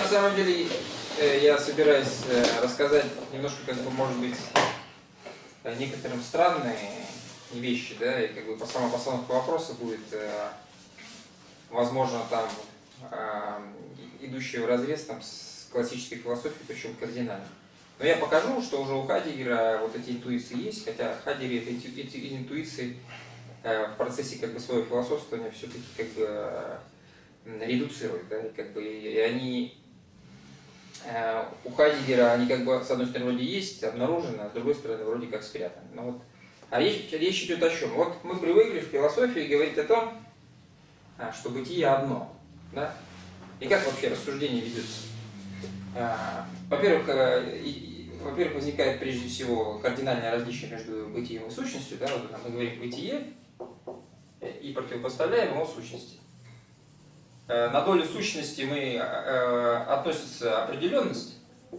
самом деле я собираюсь рассказать немножко, как бы, может быть, некоторым странные вещи, да, и как бы по самому постановке вопроса будет, возможно, там идущий вразрез там с классической философией, причем кардинально. Но я покажу, что уже у Хайдеггера вот эти интуиции есть, хотя Хайдеггер эти интуиции в процессе как бы своего философствования все-таки как бы редуцирует, да, и они у Хайдеггера они как бы с одной стороны вроде есть, обнаружены, а с другой стороны вроде как спрятаны. Но вот, а речь идет о чем? Вот мы привыкли в философии говорить о том, что бытие одно, да? И как вообще рассуждение ведется? Во-первых, возникает прежде всего кардинальное различие между бытием и сущностью, да? Вот мы говорим бытие и противопоставляем его сущности. На долю сущности мы относится определенность,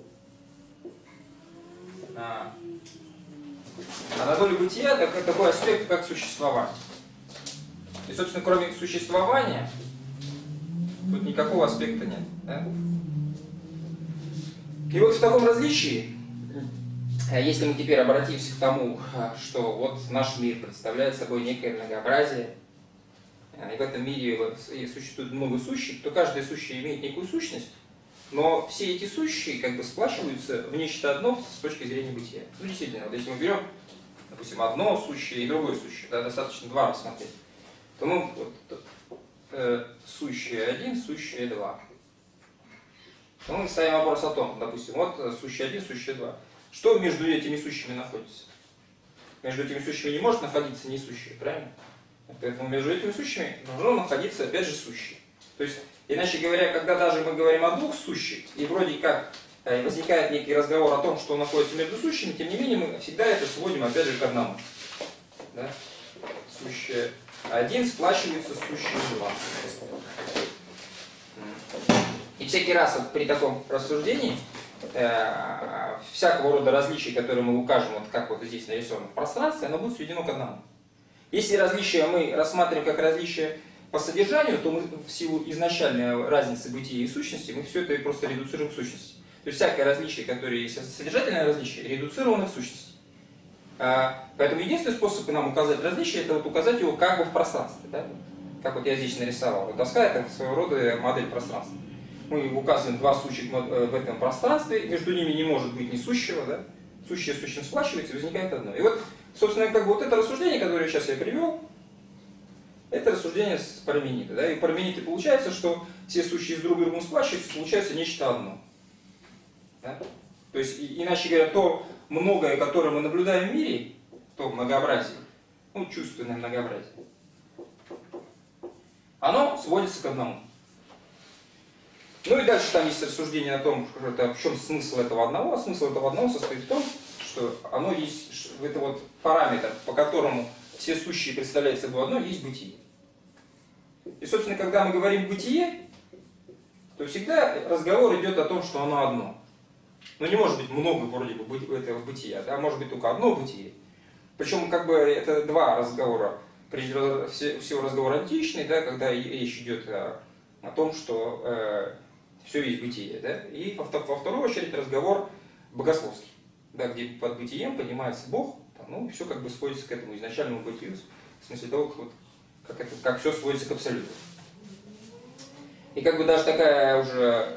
а на долю бытия такой аспект, как существование. И, собственно, кроме существования, тут никакого аспекта нет. Да? И вот в таком различии, если мы теперь обратимся к тому, что вот наш мир представляет собой некое многообразие, и в этом мире существует много сущих, то каждое сущее имеет некую сущность, но все эти сущие как бы сплачиваются в нечто одно с точки зрения бытия. Ну, действительно, вот если мы берем, допустим, одно сущее и другое сущее, да, достаточно два рассмотреть, то мы вот, сущее 1, сущее 2. То мы ставим вопрос о том, допустим, вот сущее 1, сущее 2. Что между этими сущими находится? Между этими сущими не может находиться несущее, правильно? Поэтому между этими сущими должно находиться, опять же, сущее. То есть, иначе говоря, когда даже мы говорим о двух сущих, и вроде как возникает некий разговор о том, что находится между сущими, тем не менее мы всегда это сводим, опять же, к одному. Да? Сущее 1 сплачивается с сущим 2. И всякий раз вот при таком рассуждении всякого рода различий, которые мы укажем, вот как вот здесь нарисовано в пространстве, оно будет сведено к одному. Если различия мы рассматриваем как различия по содержанию, то мы в силу изначальной разницы бытия и сущности, мы все это просто редуцируем к сущности. То есть всякое различие, которое есть содержательное различие, редуцировано к сущности. Поэтому единственный способ нам указать различие, это вот указать его как бы в пространстве. Да? Как вот я здесь нарисовал. Вот доска — это своего рода модель пространства. Мы указываем два сущих в этом пространстве, между ними не может быть несущего, да? Сущее с сущим сплачивается, и возникает одно. И вот, собственно, как бы вот это рассуждение, которое сейчас я привел, это рассуждение с Парменида. Да? И у Парменида получается, что все сущие с друг другом сплачиваются, получается нечто одно. Да? То есть, иначе говоря, то многое, которое мы наблюдаем в мире, то многообразие, ну, чувственное многообразие, оно сводится к одному. Ну и дальше там есть рассуждение о том, в чем смысл этого одного. А смысл этого одного состоит в том, что оно есть, это вот параметр, по которому все сущие представляют собой одно, есть бытие. И, собственно, когда мы говорим бытие, то всегда разговор идет о том, что оно одно. Но не может быть много вроде бы этого бытия, да? Может быть только одно бытие. Причем как бы это два разговора. Прежде всего разговор античный, да, когда речь идет о том, что все есть бытие. Да? И во вторую очередь разговор богословский, да, где под бытием понимается Бог, там, ну, все как бы сводится к этому изначальному бытию, в смысле того, вот, как все сводится к абсолюту. И как бы даже такая уже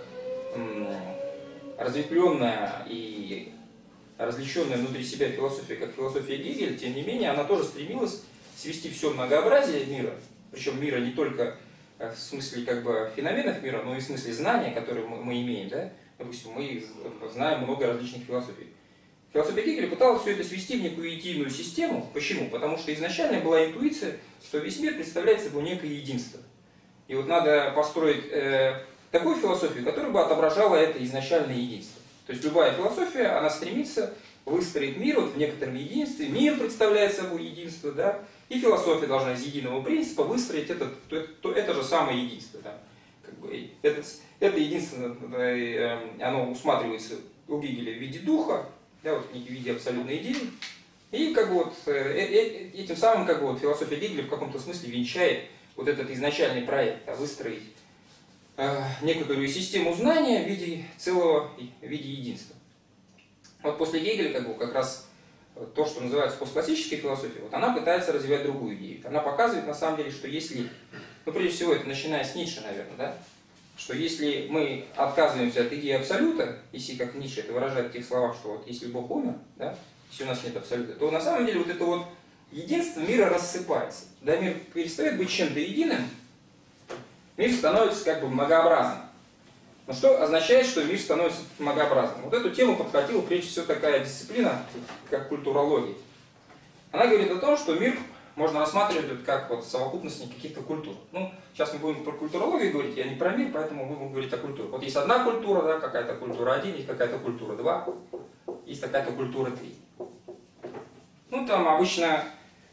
разветвленная и различенная внутри себя философия, как философия Гегеля, тем не менее, она тоже стремилась свести все многообразие мира, причем мира не только в смысле как бы феноменов мира, но и в смысле знания, которые мы имеем. Да? Допустим, мы знаем много различных философий. Философия Гегеля пыталась все это свести в некую единую систему. Почему? Потому что изначально была интуиция, что весь мир представляет собой некое единство. И вот надо построить такую философию, которая бы отображала это изначальное единство. То есть любая философия, она стремится выстроить мир вот в некотором единстве. Мир представляет собой единство, да? И философия должна из единого принципа выстроить это же самое единство. Да? Как бы, это единство, оно усматривается у Гегеля в виде духа, да, вот, в виде абсолютной идеи. И как бы, вот, этим самым как бы, вот, философия Гегеля в каком-то смысле венчает вот этот изначальный проект, да, выстроить некоторую систему знания в виде целого, в виде единства. Вот после Гегеля как раз то, что называется постклассической философией, вот она пытается развивать другую идею. Она показывает на самом деле, что если, прежде всего это начиная с Ницше, наверное, да, что если мы отказываемся от идеи абсолюта, если как Ницше это выражает в тех словах, что вот если Бог умер, да, если у нас нет абсолюта, то на самом деле вот это вот единство мира рассыпается. Да, мир перестает быть чем-то единым, мир становится как бы многообразным. Но что означает, что мир становится многообразным? Вот эту тему подхватила прежде всего такая дисциплина, как культурология. Она говорит о том, что мир можно рассматривать как вот совокупность каких-то культур. Ну, сейчас мы будем про культурологию говорить, я не про мир, поэтому мы будем говорить о культуре. Вот есть одна культура, да, какая-то культура 1, есть какая-то культура 2, есть какая-то культура 3. Ну, там обычно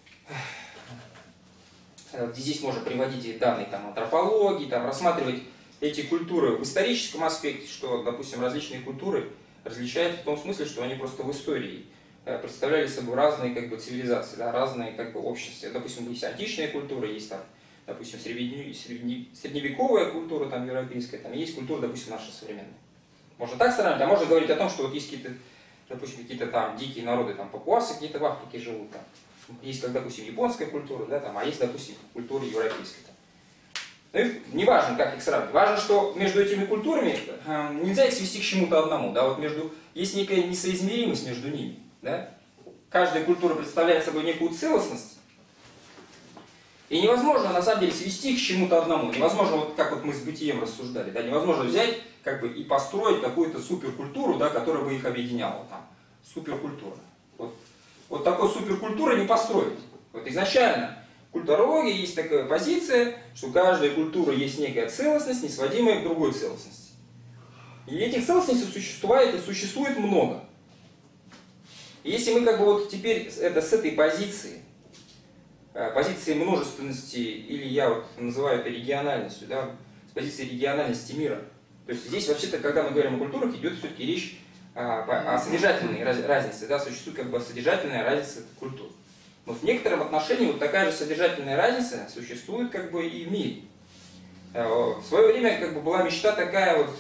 здесь можно приводить и данные там, антропологии, там, рассматривать эти культуры в историческом аспекте, что, допустим, различные культуры различаются в том смысле, что они просто в истории представляли собой разные как бы, цивилизации, да, разные как бы, общества. Допустим, есть античная культура, есть там, допустим, средневековая культура там, европейская, там есть культура, допустим, наша современная. Можно так сравнивать, а можно говорить о том, что вот есть какие-то, допустим, какие-то там дикие народы, там папуасы какие-то в Африке живут, там. Есть, как, допустим, японская культура, да, там, а есть, допустим, культура европейская. Там. Ну и не важно, как их сравнивать. Важно, что между этими культурами нельзя их свести к чему-то одному. Да? Вот есть некая несоизмеримость между ними. Да? Каждая культура представляет собой некую целостность. И невозможно, на самом деле, свести их к чему-то одному. Невозможно, вот как вот мы с бытием рассуждали, да? Невозможно взять как бы, и построить какую-то суперкультуру, да, которая бы их объединяла. Там. Суперкультура. Вот такой суперкультуры не построить. Вот изначально в культурологии есть такая позиция, что у каждой культуры есть некая целостность, не сводимая к другой целостности. И этих целостностей существует много. И если мы как бы вот теперь это с этой позиции множественности, или я вот называю это региональностью, да, с позиции региональности мира, то есть здесь вообще-то, когда мы говорим о культурах, идет все-таки речь о содержательной разнице, да, существует как бы содержательная разница культур. Но в некотором отношении вот такая же содержательная разница существует как бы и в мире. В свое время как бы была мечта такая вот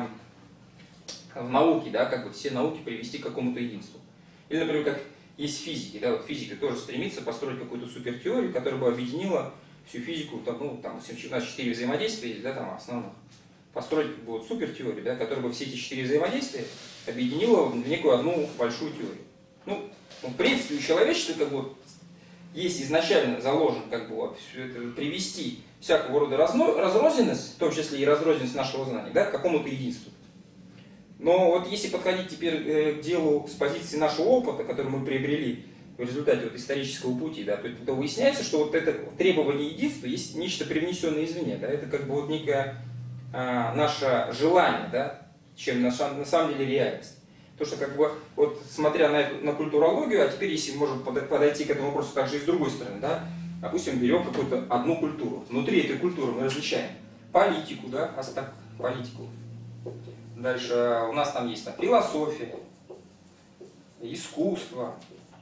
в науке, да, как бы все науки привести к какому-то единству. Или, например, как есть в физике, да, вот физика тоже стремится построить какую-то супертеорию, которая бы объединила всю физику, там, ну, там, у нас 4 взаимодействия есть, да, там, основных. Построить как бы, вот, супертеорию, да, которая бы все эти 4 взаимодействия объединила в некую одну большую теорию. Ну, в принципе, у человечества как бы, вот, есть изначально заложен как бы, вот, все это, привести всякого рода разрозненность, в том числе и разрозненность нашего знания, да, к какому-то единству. Но вот если подходить теперь к делу с позиции нашего опыта, который мы приобрели в результате вот исторического пути, да, то выясняется, что вот это требование единства есть нечто привнесенное извне, да, это как бы вот некое наше желание, да, чем на самом деле реальность. То, что как бы, вот смотря на культурологию, а теперь если мы можем подойти к этому вопросу также и с другой стороны, да, допустим, берем какую-то одну культуру. Внутри этой культуры мы различаем политику, да, политику. Дальше у нас там есть философия, искусство,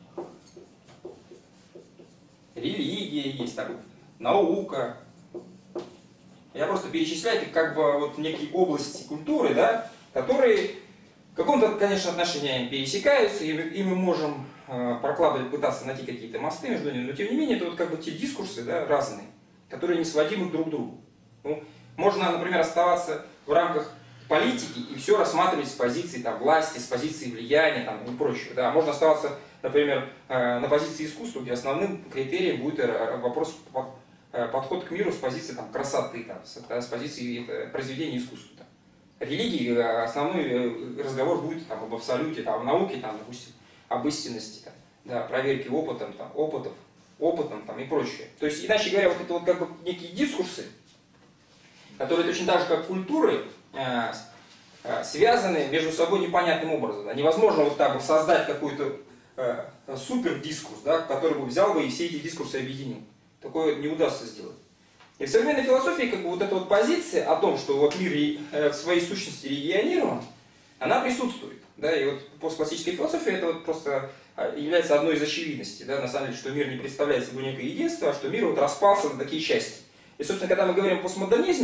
религия есть, там, наука. Я просто перечисляю как бы вот некие области культуры, да, которые в каком-то, конечно, отношении пересекаются, и мы можем прокладывать, пытаться найти какие-то мосты между ними, но тем не менее это вот как бы те дискурсы, да, разные, которые не сводимы друг к другу. Ну, можно, например, оставаться в рамках политики и все рассматривать с позиции там, власти, с позиции влияния там, и прочего. Да. Можно оставаться, например, на позиции искусства, где основным критерием будет вопрос подход к миру с позиции там, красоты, там, с позиции произведения искусства. Там. Религии основной разговор будет там, об абсолюте, там, о науке, там, допустим, об истинности, там, да, проверке опытом там, и прочее. То есть, иначе говоря, вот это вот как бы некие дискурсы, которые точно так же, как культуры, связаны между собой непонятным образом. Да. Невозможно вот так вот создать какой-то супердискурс, да, который бы взял бы и все эти дискурсы объединил. Такое не удастся сделать. И в современной философии как бы вот эта вот позиция о том, что вот мир в своей сущности регионирован, она присутствует. Да, и вот постклассическая философия это вот просто является одной из очевидностей, да, на самом деле, что мир не представляет собой некое единство, а что мир вот распался на такие части. И, собственно, когда мы говорим о постмодернизме, то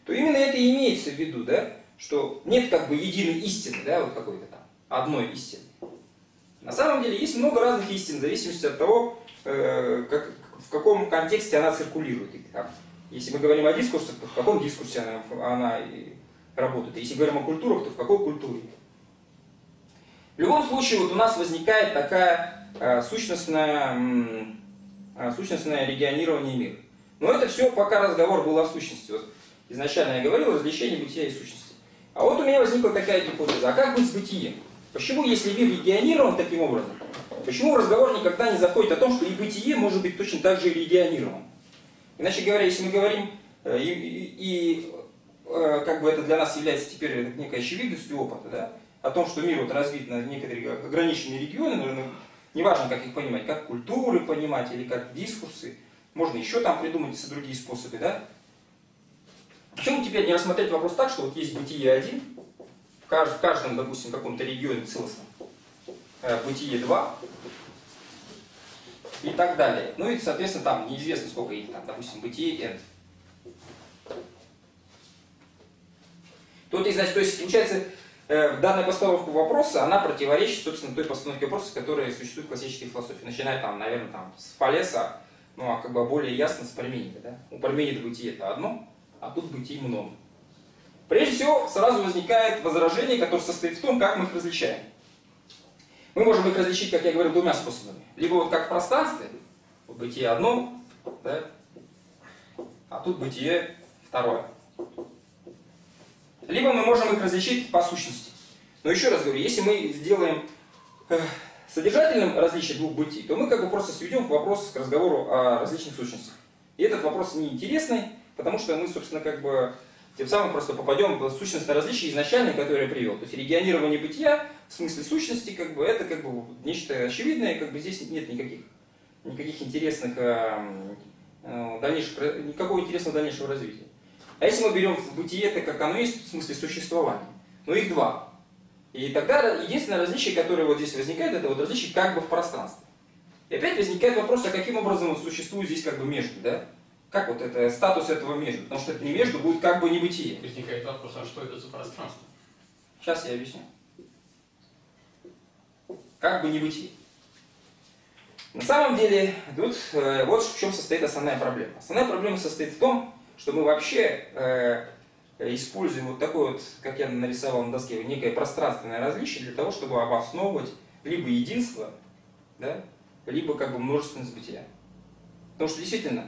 то именно это и имеется в виду, да, что нет как бы единой истины, да, вот какой-то там, одной истины. На самом деле есть много разных истин, в зависимости от того, в каком контексте она циркулирует. Если мы говорим о дискурсах, то в каком дискурсе она работает. Если говорим о культурах, то в какой культуре. В любом случае вот у нас возникает такая сущностное регионирование мира. Но это все пока разговор был о сущности. Вот изначально я говорил о различении бытия и сущности. А вот у меня возникла такая гипотеза. А как быть с бытием? Почему, если мир регионирован таким образом, почему разговор никогда не заходит о том, что и бытие может быть точно так же и регионирован? Иначе говоря, если мы говорим, как бы это для нас является теперь некой очевидностью опыта, да, о том, что мир вот разбит на некоторые ограниченные регионы, наверное, неважно, как их понимать, как культуры понимать или как дискурсы, можно еще там придумать другие способы, да? Почему теперь не рассмотреть вопрос так, что вот есть бытие один, в каждом, допустим, каком-то регионе целостном, бытие 2 и так далее. Ну и, соответственно, там неизвестно, сколько их там, допустим, бытие n. То есть, получается, данная постановка вопроса, она противоречит, собственно, той постановке вопроса, которая существует в классической философии. Начиная там, наверное, там, с Фалеса, ну, а как бы более ясно с Парменида. Да? У Парменида бытие это одно, а тут бытие много. Прежде всего, сразу возникает возражение, которое состоит в том, как мы их различаем. Мы можем их различить, как я говорил, двумя способами. Либо вот как в пространстве, вот бытие одно, да? А тут бытие второе. Либо мы можем их различить по сущности. Но еще раз говорю, если мы сделаем содержательным различие двух бытий, то мы как бы просто сведем вопрос к разговору о различных сущностях. И этот вопрос неинтересный, потому что мы, собственно, как бы тем самым просто попадем в сущностное различие изначальное, которое я привел. То есть регионирование бытия в смысле сущности, как бы, это как бы нечто очевидное, как бы здесь нет никаких интересных никакого интересного дальнейшего развития. А если мы берем бытие, это как оно есть в смысле существования, но их два. И тогда единственное различие, которое вот здесь возникает, это вот различие как бы в пространстве. И опять возникает вопрос, а каким образом вот существует здесь как бы между, да? Как вот это статус этого между? Потому что это не между будет как бы не бытие. Возникает вопрос, а что это за пространство? Сейчас я объясню. Как бы не бытие. На самом деле, тут вот в чем состоит основная проблема. Основная проблема состоит в том, что мы вообще используем вот такое вот, как я нарисовал на доске, некое пространственное различие для того, чтобы обосновывать либо единство, да, либо как бы множественность бытия. Потому что действительно,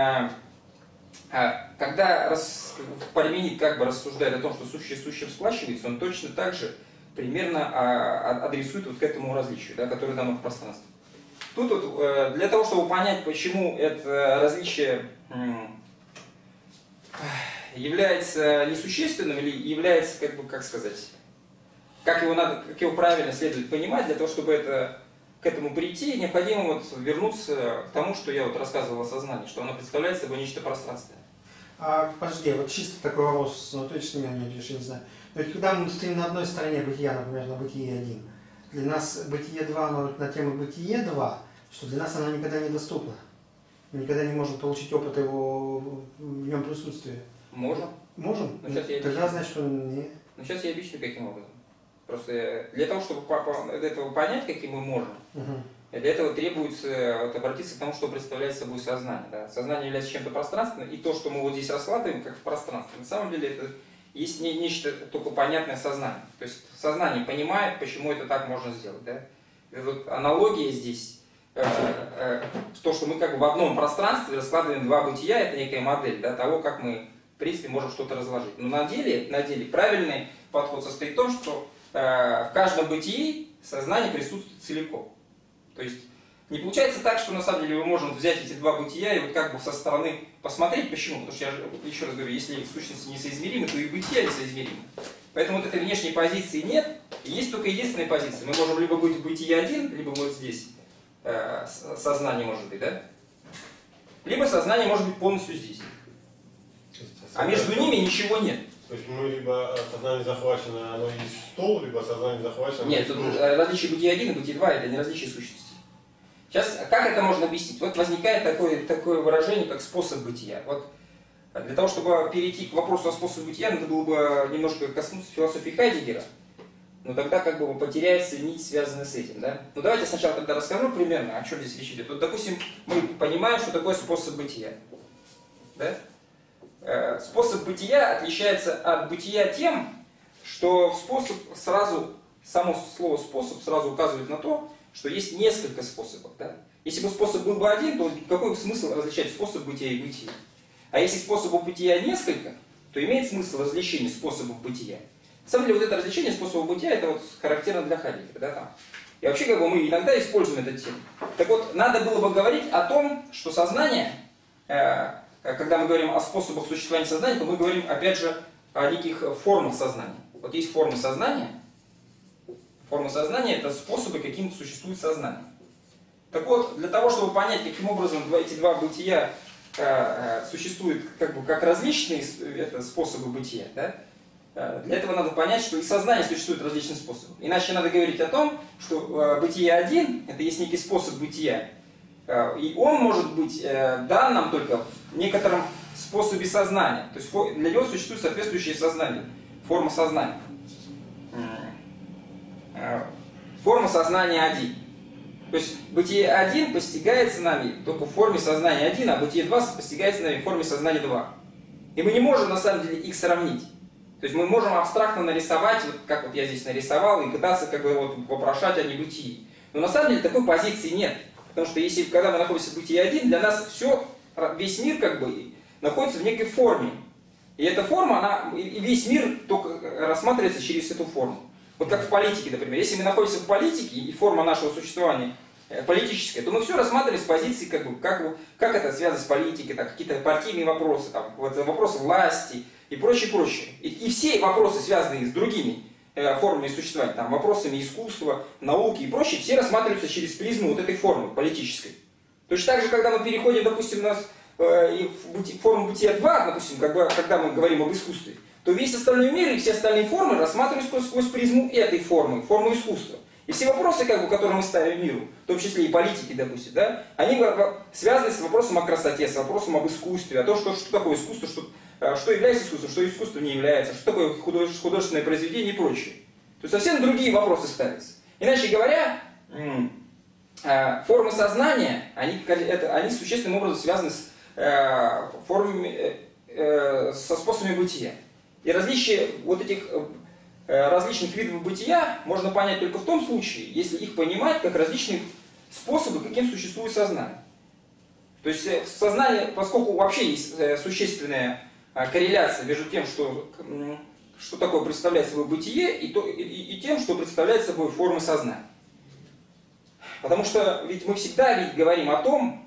когда Парменид как бы рассуждает о том, что сущее с сущим сплачивается, он точно так же примерно адресует вот к этому различию, да, которое дано в пространстве. Тут вот, для того, чтобы понять, почему это различие является несущественным или является, как бы, как сказать, как его правильно следует понимать, для того, чтобы к этому прийти, необходимо вот вернуться к тому, что я вот рассказывал о сознании, что оно представляет собой нечто пространственное. Подожди, вот чисто такой вопрос, ну точно меня не решил, не знаю. Но ведь когда мы стоим на одной стороне бытия, например, на бытие 1, для нас бытие 2, но на тему бытие 2, что для нас оно никогда недоступно. Мы никогда не можем получить опыт его в нем присутствия. Можем. Можем? Но сейчас я Тогда значит, что не. Ну сейчас я объясню, каким образом. Просто для того, чтобы этого понять, каким мы можем, для этого требуется вот, обратиться к тому, что представляет собой сознание. Да? Сознание является чем-то пространственным, и то, что мы вот здесь раскладываем как в пространстве, на самом деле это есть нечто только понятное сознание. То есть сознание понимает, почему это так можно сделать. Да? И вот аналогия здесь, то, что мы как бы в одном пространстве раскладываем два бытия, это некая модель, да, того, как мы в принципе можем что-то разложить. Но на деле правильный подход состоит в том, что в каждом бытии сознание присутствует целиком. То есть не получается так, что на самом деле мы можем взять эти два бытия и вот как бы со стороны посмотреть, почему. Потому что я еще раз говорю, если сущности несоизмеримы, то и бытия несоизмеримы. Поэтому вот этой внешней позиции нет, и есть только единственная позиция. Мы можем либо быть в бытии один, либо вот здесь сознание может быть, да? Либо сознание может быть полностью здесь. А между ними ничего нет. То есть мы либо сознание захвачено, оно есть стол, либо сознание захвачено. Нет, тут различие бытия 1 и бытия 2 это не различие сущности. Сейчас, как это можно объяснить? Вот возникает такое выражение, как способ бытия. Вот Для того, чтобы перейти к вопросу о способе бытия, надо было бы немножко коснуться философии Хайдеггера, но тогда как бы потеряется нить, связанная с этим. Да? Ну давайте сначала тогда расскажу примерно, о чем здесь речь идет. Вот, допустим, мы понимаем, что такое способ бытия. Да? Способ бытия отличается от бытия тем, что способ сразу, само слово способ сразу указывает на то, что есть несколько способов. Да? Если бы способ был бы один, то какой смысл различать способ бытия и бытия? А если способов бытия несколько, то имеет смысл различение способов бытия. На самом деле, вот это различение способов бытия, это вот характерно для Хайдеггера. Да, там. И вообще, как бы, мы иногда используем эту тему. Так вот, надо было бы говорить о том, что сознание, когда мы говорим о способах существования сознания, то мы говорим, опять же, о неких формах сознания. Вот есть формы сознания. Формы сознания – это способы, каким существует сознание. Так вот, для того, чтобы понять, каким образом эти два бытия существуют как бы как различные способы бытия, да? Для этого надо понять, что и сознание существует различным способом. Иначе надо говорить о том, что бытие один – это есть некий способ бытия, и он может быть дан нам только в некотором способе сознания. То есть для него существует соответствующее сознание, форма сознания. Форма сознания один. То есть бытие 1 постигается нами только в форме сознания 1, а бытие 2 постигается нами в форме сознания 2. И мы не можем на самом деле их сравнить. То есть мы можем абстрактно нарисовать, вот как вот я здесь нарисовал, и пытаться как бы вот вопрошать о небытии. Но на самом деле такой позиции нет. Потому что если, когда мы находимся в бытие 1, для нас весь мир как бы находится в некой форме. И эта форма, и весь мир только рассматривается через эту форму. Вот как в политике, например. Если мы находимся в политике, и форма нашего существования политическая, то мы все рассматриваем с позиции, как это связано с политикой, какие-то партийные вопросы, вопросы власти и прочее, прочее. И все вопросы, связанные с другими формами существования, вопросами искусства, науки и прочее, все рассматриваются через призму вот этой формы политической. Точно так же, когда мы переходим, допустим, в форму бытия 2, допустим, когда мы говорим об искусстве, то весь остальной мир и все остальные формы рассматриваются сквозь призму этой формы, форму искусства. И все вопросы, которые мы ставим миру, в том числе и политики, допустим, да, они связаны с вопросом о красоте, с вопросом об искусстве, о том, что такое искусство, что является искусством, что искусство не является, что такое художественное произведение и прочее. То есть совсем другие вопросы ставятся. Иначе говоря, формы сознания, они существенным образом связаны с со способами бытия. И различие вот этих различных видов бытия можно понять только в том случае, если их понимать как различные способы, каким существует сознание. То есть сознание, поскольку вообще есть существенная корреляция между тем, что такое представляет собой бытие, и тем, что представляет собой формы сознания. Потому что ведь мы всегда говорим о том,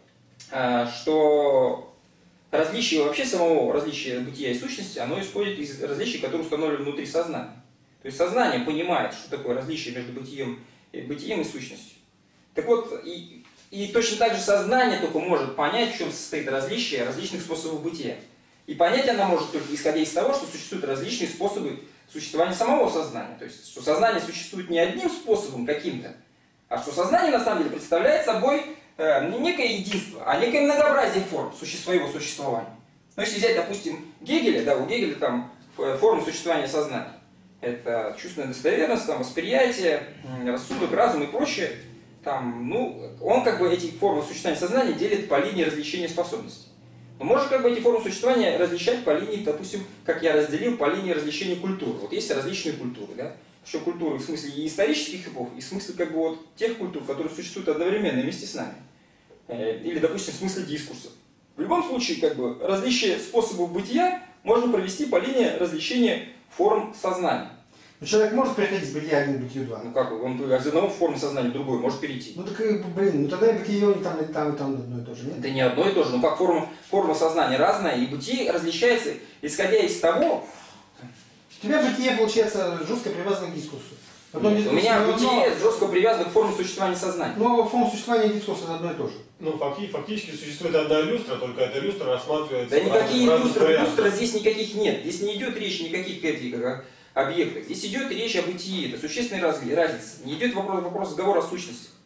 что различие вообще самого различия бытия и сущности, оно исходит из различий, которые установлены внутри сознания. То есть сознание понимает, что такое различие между бытием и сущностью. Так вот, и точно так же сознание только может понять, в чем состоит различие различных способов бытия. И понять она может только исходя из того, что существуют различные способы существования самого сознания. То есть, что сознание существует не одним способом каким-то, а что сознание на самом деле представляет собой не некое единство, а некое многообразие форм своего существования. Но если взять, допустим, Гегеля, да, у Гегеля там формы существования сознания. Это чувственная достоверность, восприятие, рассудок, разум и прочее. Он эти формы существования сознания делит по линии различения способностей. Но можно эти формы существования различать по линии, допустим, как я разделил, по линии различения культуры. Вот есть различные культуры, да? Причем культуры в смысле и исторических эпох, и в смысле тех культур, которые существуют одновременно вместе с нами. Или, допустим, в смысле дискурсов. В любом случае, различие способов бытия можно провести по линии различения форм сознания. Но человек может переходить с бытия 1 к бытию 2? Он из одного формы сознания в другой может перейти. Тогда и бытие и там одно и то же, нет? Это не одно и то же, но форма сознания разная, и бытие различается, исходя из того... У тебя бытие, получается, жестко привязано к дискурсу. У меня бытие жестко привязано к форме существования сознания. Но форма существования и дискурс это одно и то же. Фактически существует одна люстра, только эта люстра рассматривается... Да никакие люстры здесь никаких нет. Здесь не идет речь ни о каких объектах. Здесь идет речь о бытии. Это существенная разница. Не идет вопрос разговора о сущности.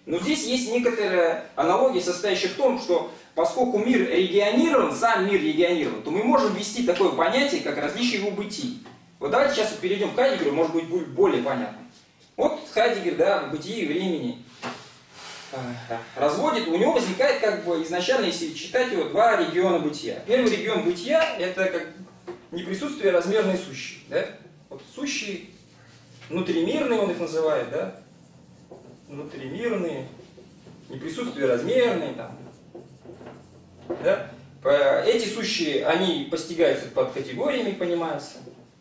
Но здесь есть некоторая аналогия, состоящая в том, что поскольку мир регионирован, сам мир регионирован, то мы можем ввести такое понятие, как различие его бытий. Вот давайте сейчас перейдем к Хайдеггеру, может быть, будет более понятно. Вот Хайдеггер, да, в бытии времени разводит, у него возникает как бы изначально, если читать его, два региона бытия. Первый регион бытия — это как неприсутствие размерной сущей. Да? Вот сущие, внутримирные он их называет, да? Внутримирные, неприсутствие размерные, там. Да? Эти сущие, они постигаются под категориями, понимаются.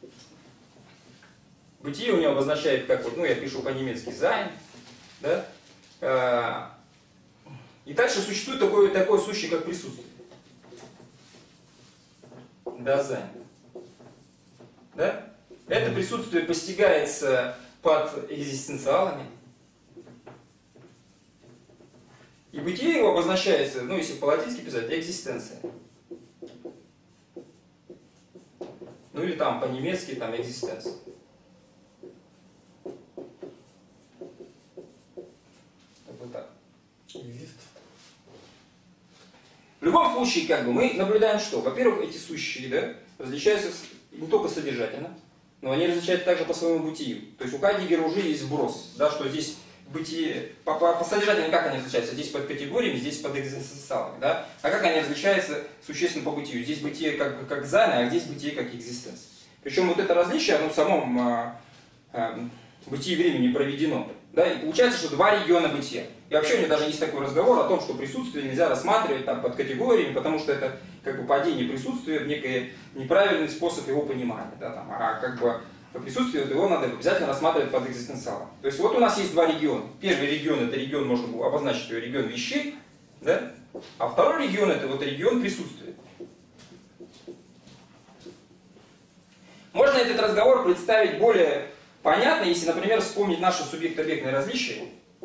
Бытие у него обозначает, как вот, ну я пишу по-немецки «sein», да? И дальше существует такое сущее, как присутствие. «Dasein». Да? Это присутствие постигается под экзистенциалами. И бытие его обозначается, ну если по-латински писать, экзистенция. Ну или там по-немецки там экзистенция. Вот так. В любом случае, как бы, мы наблюдаем что? Во-первых, эти сущие, да, различаются не только содержательно, но они различаются также по своему бытию. То есть у Хайдеггера уже есть вброс, да, что здесь бытие, по содержательно как они различаются? Здесь под категориями, здесь под экзистенциалами, да? А как они различаются существенно по бытию? Здесь бытие как sein, а здесь бытие как экзистенция. Причем вот это различие, оно в самом бытии времени проведено. Да? И получается, что два региона бытия. И вообще у меня даже есть такой разговор о том, что присутствие нельзя рассматривать там, под категориями, потому что это как бы падение присутствия в некий неправильный способ его понимания. Да? Там, а как бы присутствие его надо обязательно рассматривать под экзистенциалом. То есть вот у нас есть два региона. Первый регион — это регион, можно было обозначить его регион вещей, да? А второй регион — это вот регион присутствия. Можно этот разговор представить более понятно, если, например, вспомнить наше субъект-объектное различие.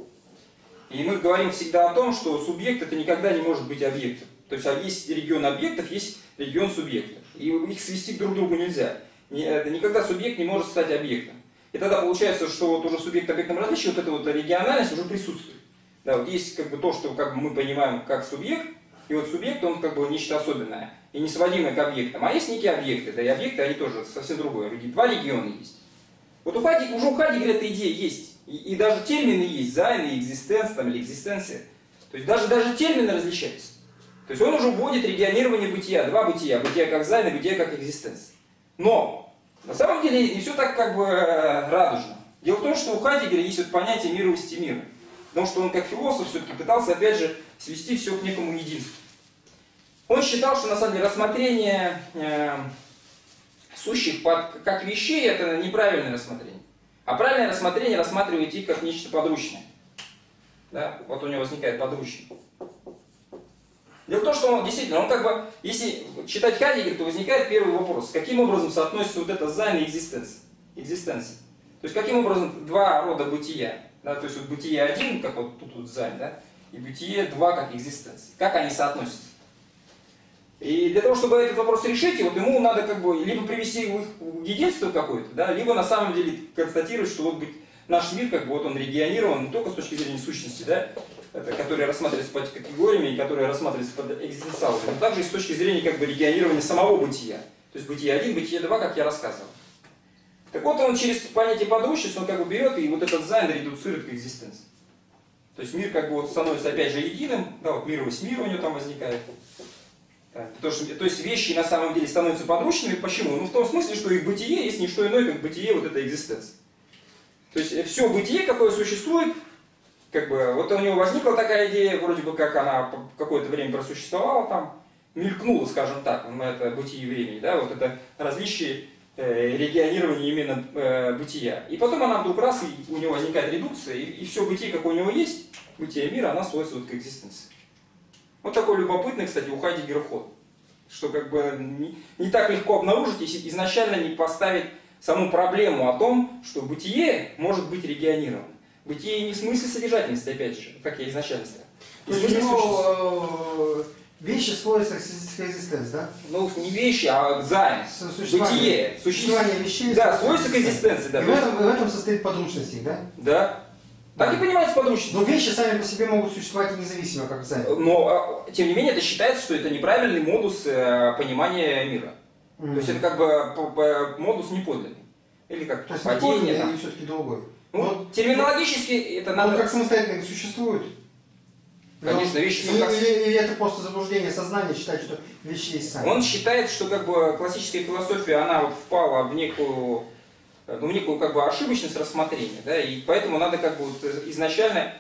И мы говорим всегда о том, что субъект — это никогда не может быть объектом. То есть есть регион объектов, есть регион субъектов. И их свести друг к другу нельзя. Никогда субъект не может стать объектом. И тогда получается, что вот уже в субъект-объектном различии вот эта вот региональность уже присутствует. Да, вот есть как бы то, что как бы мы понимаем как субъект, и вот субъект, он как бы нечто особенное и не сводимое к объектам. А есть некие объекты, да, и объекты, они тоже совсем другое. Два региона есть. Вот уже у Хайдеггера эта идея есть. И даже термины есть, sein и экзистенция, там, или экзистенция. То есть даже термины различаются. То есть он уже вводит регионирование бытия, два бытия. Бытие как sein и бытие как экзистенция. Но на самом деле не все так как бы радужно. Дело в том, что у Хайдеггера есть вот понятие мировости мира. Потому что он как философ все-таки пытался опять же свести все к некому единству. Он считал, что на самом деле рассмотрение сущих как вещей — это неправильное рассмотрение. А правильное рассмотрение рассматривает их как нечто подручное. Да? Вот у него возникает подручное. Дело в том, что он действительно, он как бы, если читать Хайдеггера, то возникает первый вопрос. Каким образом соотносится вот это sein и экзистенция? То есть каким образом два рода бытия? Да? То есть вот бытие один, как вот тут вот sein, да? И бытие два, как экзистенция. Как они соотносятся? И для того, чтобы этот вопрос решить, вот ему надо как бы либо привести его в единство какое-то, да, либо на самом деле констатировать, что вот наш мир, как бы вот он регионирован не только с точки зрения сущности, да, который рассматривается под категориями и который рассматривается под экзистенциалами, но также и с точки зрения как бы регионирования самого бытия. То есть бытие один, бытие два, как я рассказывал. Так вот он через понятие подручности, он как бы берет и вот этот sein редуцирует к экзистенции. То есть мир как бы вот становится опять же единым, да, вот мировость мира у него там возникает. То есть вещи на самом деле становятся подручными. Почему? Ну в том смысле, что их бытие есть не что иное, как бытие вот этой экзистенции. То есть все бытие, какое существует, как бы, вот у него возникла такая идея, вроде бы как она какое-то время просуществовала там, мелькнула, скажем так, на это бытие времени, да, вот это различие регионирования именно бытия. И потом она вдруг раз, и у него возникает редукция, и все бытие, какое у него есть, бытие мира, она сводится вот к экзистенции. Вот такой любопытный, кстати, у Хайдеггера ход, что как бы не так легко обнаружить, если изначально не поставить саму проблему о том, что бытие может быть регионировано. Бытие не в смысле содержательности, опять же, как я изначально сказал. То есть вещи сводятся к экзистенции, да? Ну, не вещи, а sein, бытие, существование вещей. Да, сводится к экзистенции. Да, и в этом состоит подручность их, да? Да. Так и понимается подручность. Но вещи сами по себе могут существовать и независимо, как сами. Но, тем не менее, это считается, что это неправильный модус понимания мира. То есть это как бы модус неподлинный. Или как То есть падение. или все-таки другой? Ну, терминологически это надо... Он как самостоятельно существует. Конечно, вещи... Или это просто заблуждение сознания считать, что вещи есть сами. Он считает, что как бы классическая философия, она вот впала в некую как бы ошибочность рассмотрения, да, и поэтому надо как бы вот изначально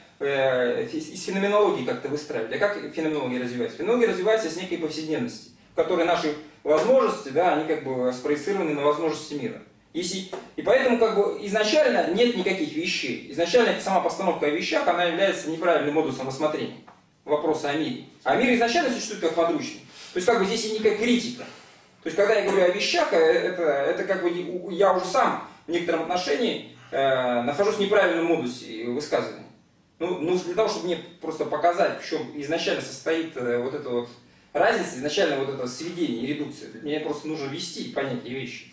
из феноменологии как-то выстраивать. А как феноменология развивается? Феноменология развивается с некой повседневности, в которой наши возможности, да, они как бы спроецированы на возможности мира. И поэтому как бы изначально нет никаких вещей. Изначально эта сама постановка о вещах, она является неправильным модусом рассмотрения вопроса о мире. А мир изначально существует как подручный. То есть как бы здесь и некая критика. То есть когда я говорю о вещах, это как бы я уже сам в некотором отношении нахожусь в неправильном модусе высказывания. Ну, для того, чтобы мне просто показать, в чем изначально состоит вот эта вот разница, изначально вот это сведение и редукция. Мне просто нужно ввести понятие вещи.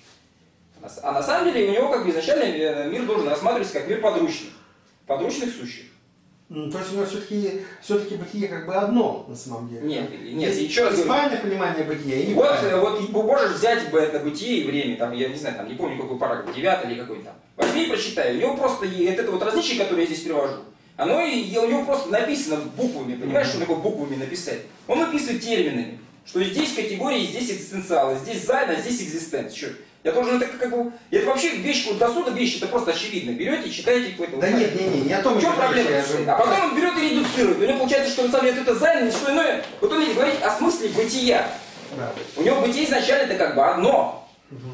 А на самом деле у него как бы изначально мир должен рассматриваться как мир подручных сущих. То есть у него все-таки бытие как бы одно на самом деле. Нет, еще раз говорю. Правильное понимание бытия и вот можешь взять бы это бытие и время, там, я не знаю, там, не помню какой параграф, 9 или какой там. Возьми и прочитай. У него просто это вот различие, которое я здесь привожу, оно у него просто написано буквами. Понимаешь, что такое буквами написать? Он описывает терминами, что здесь категории, здесь экзистенциалы, здесь зайн, а здесь экзистенц. Чё? Я должен это как бы... Это вообще вещь, вот досуда вещи, это просто очевидно. Берете и читаете какой-то... Да нет, не о том, в чем проблема? А потом он берет и редуцирует. У него получается, что на самом деле это зайн, не что иное. Вот он говорит о смысле бытия. Да. У него бытие изначально это как бы одно.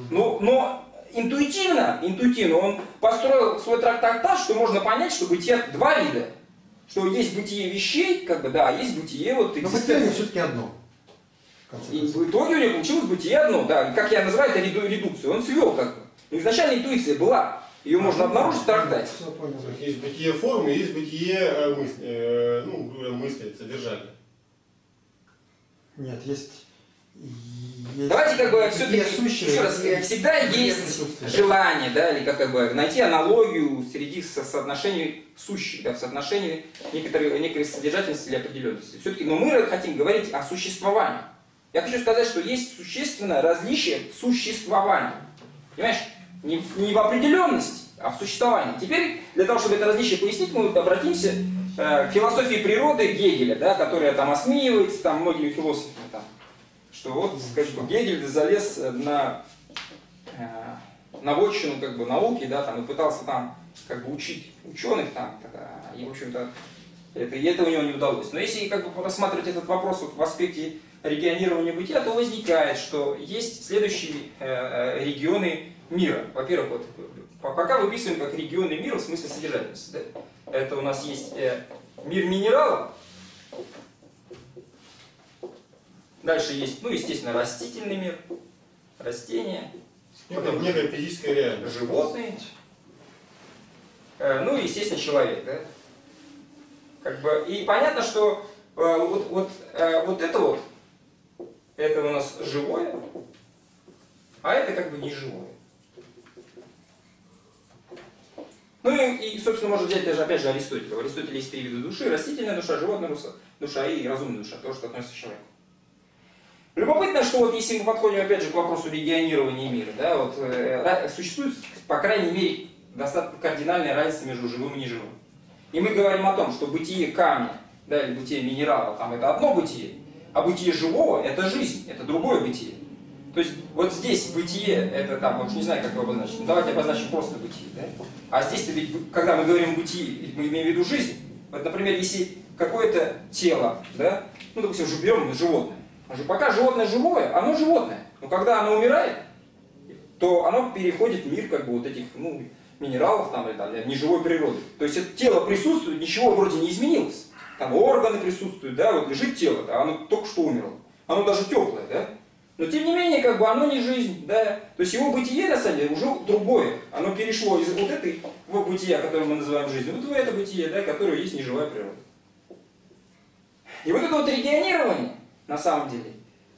Но интуитивно он построил свой трактат так, что можно понять, что бытие два вида. Что есть бытие вещей, как бы, да, а есть бытие вот экзистенции. Но бытие все-таки одно. И в итоге у него получилось бытие одно, да, как я называю это редукцию, он свел как бы. Но изначально интуиция была, ее можно обнаружить в трактате. Есть бытие формы, есть бытие мысли, содержания. Нет, есть давайте как бы все-таки, еще раз, всегда есть желание, да, или как бы найти аналогию среди соотношений сущих, да, в соотношении некой содержательности или определенности. Все-таки, но мы хотим говорить о существовании. Я хочу сказать, что есть существенное различие в существовании. Понимаешь? Не в определенности, а в существовании. Теперь, для того, чтобы это различие пояснить, мы обратимся к философии природы Гегеля, да, которая там осмеивается там, многими философами. Там, что вот, как бы, Гегель залез на вотчину как бы, науки, да, там, и пытался там как бы, учить ученых, там, и, в общем-то, это у него не удалось. Но если как бы, рассматривать этот вопрос вот, в аспекте регионирования бытия, то возникает, что есть следующие регионы мира. Во-первых, вот, пока выписываем как регионы мира в смысле содержательности. Да? Это у нас есть мир минералов. Дальше есть, ну, естественно, растительный мир, растения. Потом некая физическая реальность. Животные. Ну и, естественно, человек. Да? Как бы, и понятно, что вот это вот, это у нас живое, а это как бы не живое. Ну и собственно, можно взять даже, опять же, Аристотеля. У Аристотеля есть три вида души: растительная душа, животная душа и разумная душа, то, что относится к человеку. Любопытно, что вот если мы подходим опять же к вопросу регионирования мира, да, вот, существует, по крайней мере, достаточно кардинальная разница между живым и неживым. И мы говорим о том, что бытие камня, да, или бытие минерала, там это одно бытие, а бытие живого это жизнь, это другое бытие. То есть вот здесь бытие, это там, вот не знаю, как его обозначить, давайте обозначим просто бытие, да? А здесь-то ведь, когда мы говорим бытие, мы имеем в виду жизнь. Вот, например, если какое-то тело, да, ну, допустим, берем животное. Пока животное живое, оно животное. Но когда оно умирает, то оно переходит в мир как бы вот этих, ну, минералов там, или там, неживой природы. То есть это тело присутствует, ничего вроде не изменилось. Там органы присутствуют, да, вот лежит тело, да, оно только что умерло. Оно даже теплое, да. Но тем не менее, как бы оно не жизнь, да. То есть его бытие, на самом деле, уже другое. Оно перешло из вот этой бытия, которое мы называем жизнью, вот в это бытие, да, которое есть неживая природа. И вот это вот регионирование, на самом деле,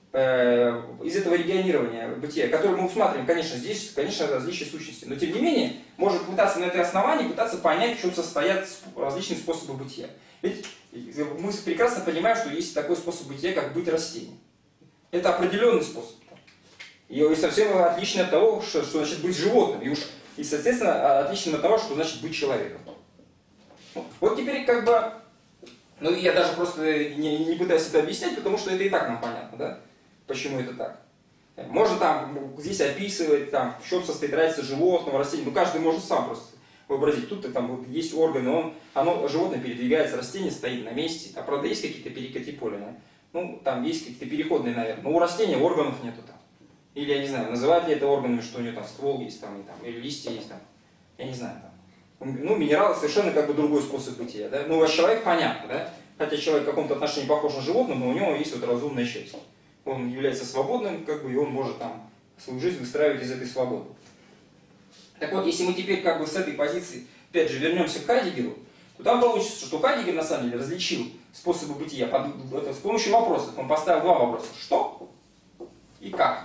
из этого регионирования бытия, которое мы усматриваем, конечно, здесь, конечно, различия сущности, но тем не менее, может пытаться на этой основании пытаться понять, в чем состоят различные способы бытия. Ведь мы прекрасно понимаем, что есть такой способ бытия, как быть растением. Это определенный способ. И совсем отличный от того, что значит быть животным. И, соответственно, отличным от того, что значит быть человеком. Вот теперь как бы, ну я даже просто не пытаюсь это объяснять, потому что это и так нам понятно, да? Почему это так. Можно там здесь описывать, там, в чем состоит разница животного, растения, ну каждый может сам просто вообразить. Тут там вот есть органы, животное передвигается, растение стоит на месте, а правда есть какие-то перикатиполины, ну там есть какие-то переходные, наверное, но у растения органов нету там. Или, я не знаю, называют ли это органами, что у него там ствол есть, там, или листья есть, там, я не знаю. Там. Ну, минералы совершенно как бы другой способ бытия. Да? Ну, а человек понятно, да? Хотя человек в каком-то отношении похож на животное, но у него есть вот разумная часть. Он является свободным, как бы, и он может там свою жизнь выстраивать из этой свободы. Так вот, если мы теперь как бы с этой позиции, опять же, вернемся к Хайдеггеру, то там получится, что Хайдеггер на самом деле различил способы бытия с помощью вопросов. Он поставил два вопроса. Что и как?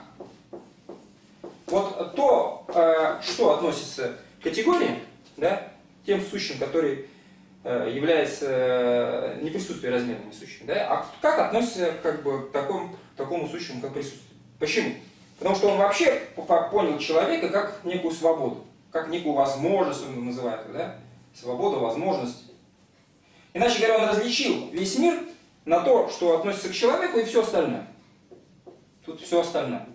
Вот то, что относится к категории, да, тем сущим, которые является не присутствие размерными сущими, да, а как относится как бы, к такому сущему, как присутствие. Почему? Потому что он вообще понял человека как некую свободу, как некую возможность, он называет, да, свобода, возможность. Иначе говоря, он различил весь мир на то, что относится к человеку, и все остальное. Тут все остальное.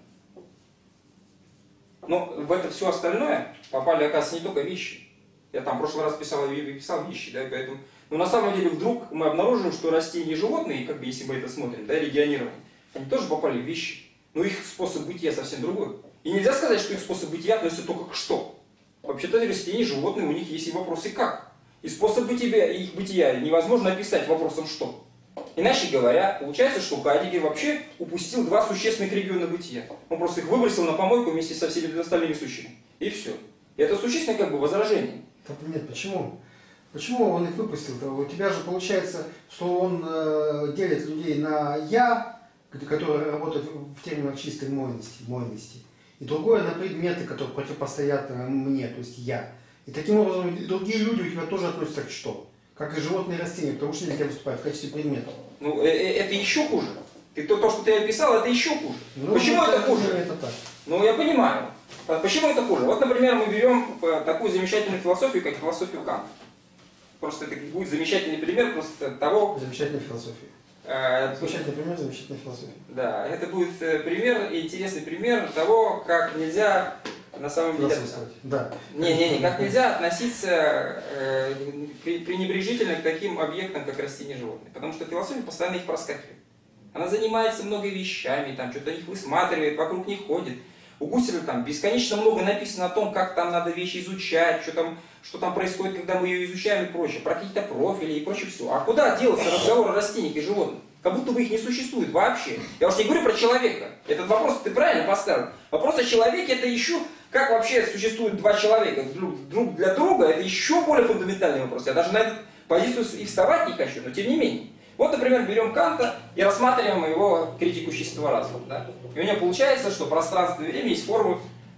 Но в это все остальное попали, оказывается, не только вещи. Я там в прошлый раз писал вещи, да, поэтому... Но на самом деле вдруг мы обнаружим, что растения и животные, как бы, если мы это смотрим, да, регионирование, они тоже попали в вещи. Но их способ бытия совсем другой. И нельзя сказать, что их способ бытия относится только к что. Вообще-то растения и животные, у них есть и вопросы как. И способ бытия, их бытия невозможно описать вопросом что. Иначе говоря, получается, что Хайдеггер вообще упустил два существенных региона бытия. Он просто их выбросил на помойку вместе со всеми остальными сущими. И все. И это существенное как бы возражение. Нет, почему? Почему он их выпустил-то? У тебя же получается, что он делит людей на «я», которые работают в терминах чистой мойности, и другое на предметы, которые противопостоят мне, то есть «я». И таким образом другие люди у тебя тоже относятся к «что». Как и животные и растения, потому что они для тебя выступают в качестве предметов. Ну, это еще хуже. То, что ты описал, это еще хуже. Ну, почему это хуже? Это так. Ну, я понимаю. Почему это хуже? Вот, например, мы берем такую замечательную философию, как философию Канта. Просто это будет замечательный пример просто того... Замечательная философия. Замечательный пример, замечательная философия. Да, это будет пример, интересный пример того, как нельзя на самом деле... Да. Как нельзя относиться пренебрежительно к таким объектам, как растения и животные. Потому что философия постоянно их проскакивает. Она занимается много вещами, там что-то их высматривает, вокруг них ходит. У Гусселя там бесконечно много написано о том, как там надо вещи изучать, что там происходит, когда мы ее изучаем и прочее, про какие-то профили и прочее все. А куда делся разговор о растениях и животных? Как будто бы их не существует вообще. Я уж не говорю про человека. Этот вопрос ты правильно поставил. Вопрос о человеке это еще, как вообще существуют два человека друг для друга, это еще более фундаментальный вопрос. Я даже на эту позицию и вставать не хочу, но тем не менее. Вот, например, берем Канта и рассматриваем его критику чистого разума. Да? И у него получается, что пространство и время есть формы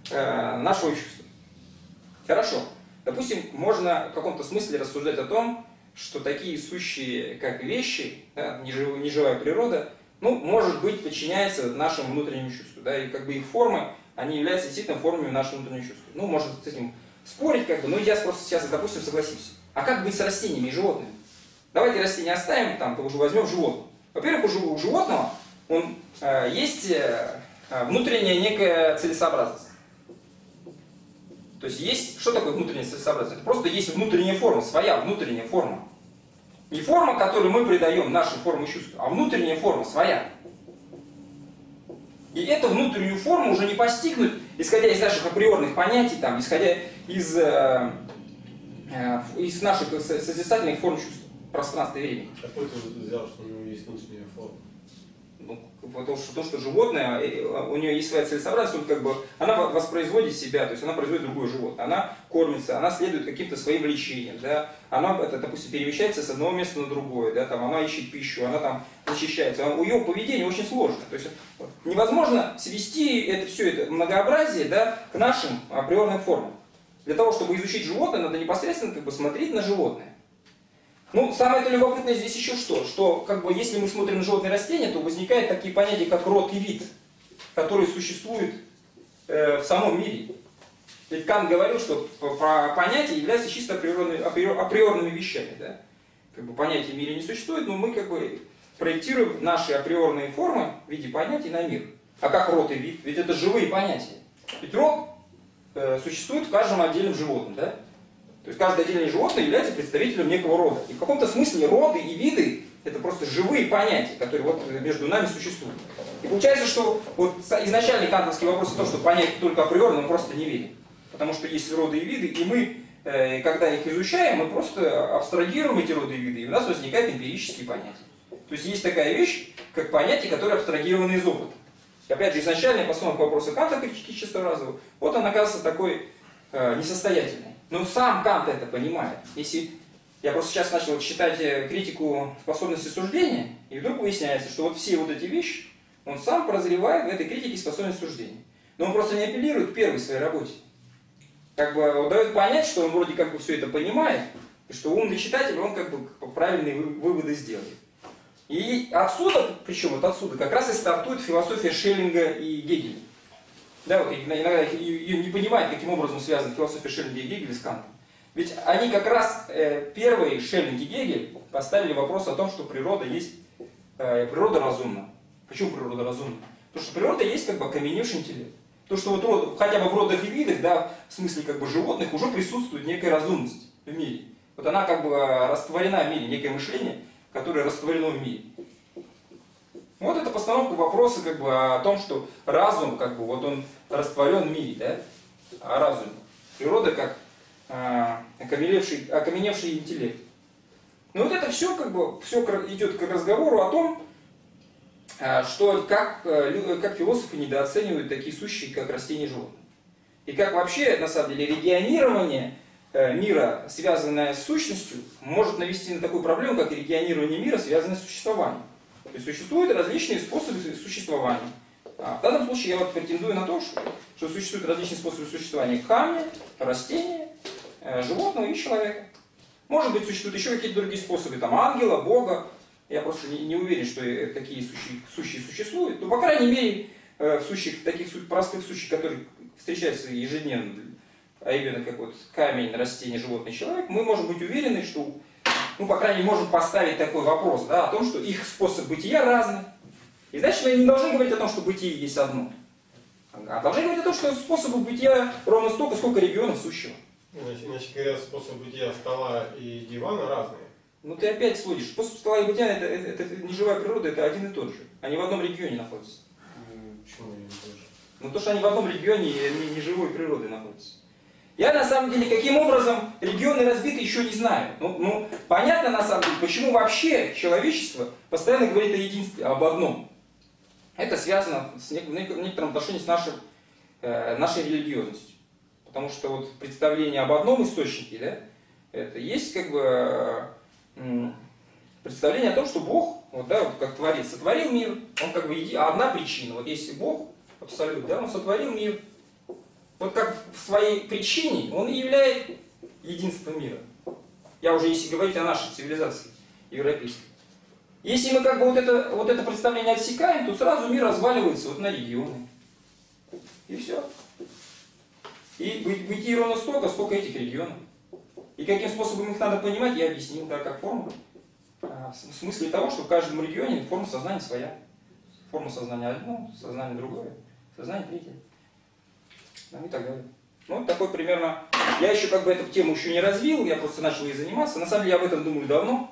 нашего чувства. Хорошо. Допустим, можно в каком-то смысле рассуждать о том, что такие сущие, как вещи, да, неживая природа, ну, может быть, подчиняется нашему внутреннему чувству. Да? И как бы их формы, они являются действительно формами нашего внутреннего чувства. Ну, можно с этим спорить, как бы, но я просто сейчас, допустим, согласимся. А как быть с растениями и животными? Давайте растения оставим, там, уже возьмем животное. Во-первых, у животного есть внутренняя некая целесообразность. То есть, что такое внутренняя целесообразность? Это просто есть внутренняя форма, своя внутренняя форма. Не форма, которую мы придаем нашей форме чувства, а внутренняя форма своя. И эту внутреннюю форму уже не постигнуть, исходя из наших априорных понятий, там, исходя из наших созерцательных форм чувств. Пространство и время. Какой ты взял, что у него есть внутренняя форма? Ну, то, что животное, у нее есть своя целесообразность, он как бы, она воспроизводит себя, то есть она производит другое животное, она кормится, она следует каким-то своим влечениям, да, она, допустим, перемещается с одного места на другое, да, там, она ищет пищу, она там защищается, у ее поведения очень сложно, то есть невозможно свести это все это многообразие, да, к нашим априорным формам. Для того, чтобы изучить животное, надо непосредственно как бы смотреть на животное. Ну, самое любопытное здесь еще что как бы, если мы смотрим на животные растения, то возникают такие понятия, как род и вид, которые существуют в самом мире. Ведь Кант говорил, что понятия являются чисто априорными вещами. Да? Как бы понятий в мире не существует, но мы как бы проектируем наши априорные формы в виде понятий на мир. А как род и вид? Ведь это живые понятия. Ведь род существует в каждом отдельном животном. Да? То есть каждое отдельное животное является представителем некого рода. И в каком-то смысле роды и виды – это просто живые понятия, которые вот между нами существуют. И получается, что вот изначальный кантовский вопрос о том, что понять только априорно, мы просто не верим. Потому что есть роды и виды, и мы, когда их изучаем, мы просто абстрагируем эти роды и виды, и у нас возникают эмпирические понятия. То есть есть такая вещь, как понятия, которые абстрагированы из опыта. И опять же, изначальная постановка вопроса Канта критики чисто разового, вот она оказывается такой несостоятельной. Но сам Кант это понимает. Если я просто сейчас начал читать критику способности суждения, и вдруг выясняется, что вот все вот эти вещи, он сам прозревает в этой критике способности суждения. Но он просто не апеллирует к первой своей работе. Как бы он дает понять, что он вроде как бы все это понимает, и что умный читатель, он как бы правильные выводы сделает. И отсюда, причем вот отсюда, как раз и стартует философия Шеллинга и Гегеля. Да, вот иногда ее не понимают, каким образом связана философия Шеллинга и Гегеля с Кантом. Ведь они как раз, первые, Шеллинг и Гегель, поставили вопрос о том, что природа есть, природа разумна. Почему природа разумна? Потому что природа есть как бы окаменевший интеллект. То, что вот хотя бы в родах и видах, да, в смысле как бы животных, уже присутствует некая разумность в мире. Вот она как бы растворена в мире, некое мышление, которое растворено в мире. Вот это постановка вопроса как бы о том, что разум, как бы, вот он растворен в мире, да? О разуме. Природа как окаменевший интеллект. Но вот это все как бы все идет к разговору о том, что как философы недооценивают такие сущие, как растения и животные. И как вообще, на самом деле, регионирование мира, связанное с сущностью, может навести на такую проблему, как регионирование мира, связанное с существованием. То есть существуют различные способы существования. В данном случае я вот претендую на то, что существуют различные способы существования камня, растения, животного и человека. Может быть, существуют еще какие-то другие способы, там ангела, бога. Я просто не уверен, что такие сущие существуют. Но, по крайней мере, в таких простых сущих, которые встречаются ежедневно, а именно как вот камень, растение, животное, человек, мы можем быть уверены, что, ну, по крайней мере, можем поставить такой вопрос, да, о том, что их способ бытия разный. И значит, мы не должны говорить о том, что бытие есть одно. А должны говорить о том, что способов бытия ровно столько, сколько регионов сущего. Иначе говоря, способ бытия стола и дивана разные. Ну ты опять сводишь. Способ стола и бытия это не живая природа, это один и тот же. Они в одном регионе находятся. Почему они не тоже? Ну то, что они в одном регионе не живой природой находятся. Я на самом деле, каким образом регионы разбиты, еще не знаю. Ну, понятно на самом деле, почему вообще человечество постоянно говорит о единстве, об одном. Это связано в некотором отношении с нашей религиозностью. Потому что вот представление об одном источнике, да, это есть как бы представление о том, что Бог, вот, да, вот как Творец, сотворил мир, он как бы одна причина. Вот если Бог, абсолют, да, он сотворил мир, вот как в своей причине он и являет единством мира. Я уже если говорить о нашей цивилизации европейской. Если мы как бы вот это представление отсекаем, то сразу мир разваливается вот на регионы. И все. И бытие ровно столько, сколько этих регионов. И каким способом их надо понимать, я объяснил, да, как формула. В смысле того, что в каждом регионе форма сознания своя. Форма сознания одно, сознание другое, сознание третье. Ну и так далее. Ну, вот такой примерно. Я еще как бы эту тему еще не развил, я просто начал ей заниматься. На самом деле я об этом думаю давно.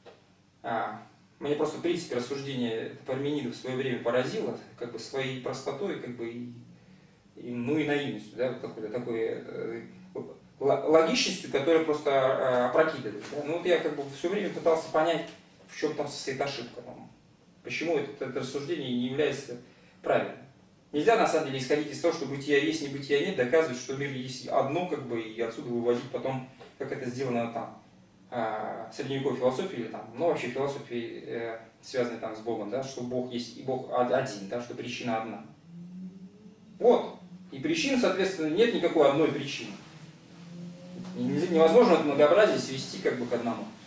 Мне просто в принципе рассуждение Парменида в свое время поразило, как бы своей простотой, как бы ну и наивностью, да, вот какой-то такой логичностью, которая просто опрокидывает. Да? Ну вот я как бы все время пытался понять, в чем там состоит ошибка. Почему это рассуждение не является правильным? Нельзя на самом деле исходить из того, что бытия есть, не бытия нет, доказывать, что в мире есть одно, как бы, и отсюда выводить потом, как это сделано там, в средневековой философии, или там, ну вообще философии, связанной там с Богом, да, что Бог есть и Бог один, да, что причина одна. Вот. И причин, соответственно, нет никакой одной причины. Невозможно это многообразие свести как бы к одному.